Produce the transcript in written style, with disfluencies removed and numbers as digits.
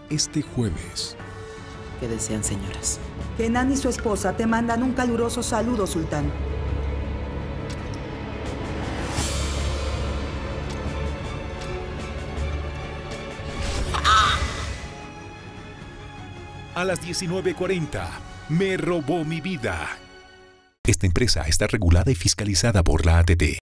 este jueves. ¿Qué desean, señoras? Kenan y su esposa te mandan un caluroso saludo, sultán. A las 19:40, me robó mi vida. Esta empresa está regulada y fiscalizada por la ATT.